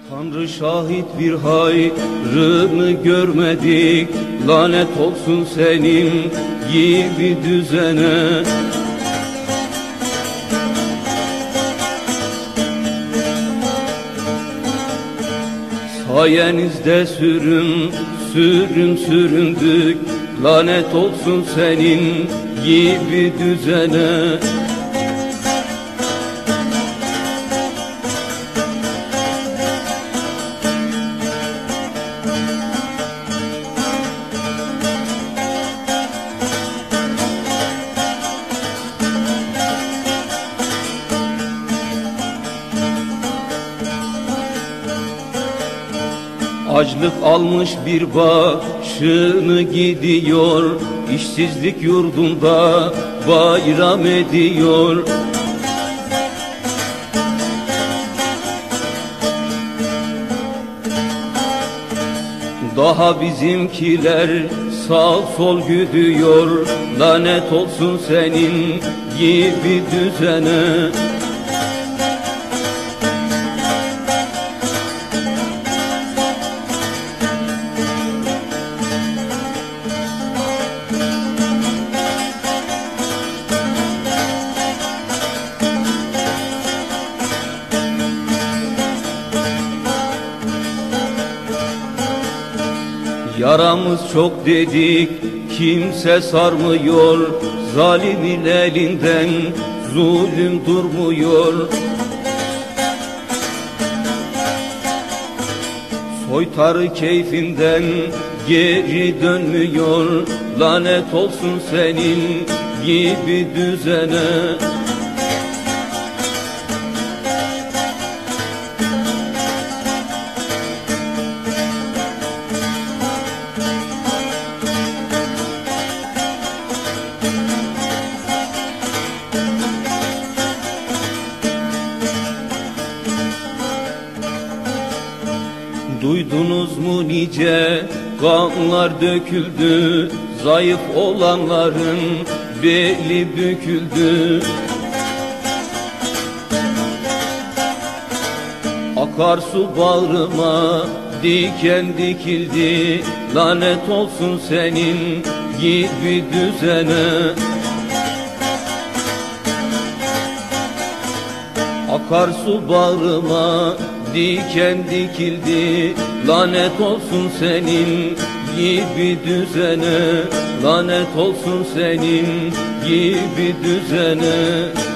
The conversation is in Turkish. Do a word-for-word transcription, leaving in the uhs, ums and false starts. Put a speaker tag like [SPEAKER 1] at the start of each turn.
[SPEAKER 1] Tanrı şahit bir hayrını görmedik, lanet olsun senin gibi düzene. Sayenizde sürüm sürüm süründük, lanet olsun senin gibi düzene. Açlık almış bir başını gidiyor, işsizlik yurdunda bayram ediyor. Daha bizimkiler sağ sol güdüyor, lanet olsun senin gibi düzene. Yaramız çok dedik, kimse sarmıyor, zalimin elinden zulüm durmuyor. Soytarı keyfinden geri dönmüyor, lanet olsun senin gibi düzene. Duydunuz mu nice kanlar döküldü, zayıf olanların beli büküldü. Akarsu bağrıma diken dikildi, lanet olsun senin gibi düzene. Akarsu bağrıma diken dikildi, lanet olsun senin gibi düzene. Lanet olsun senin gibi düzene.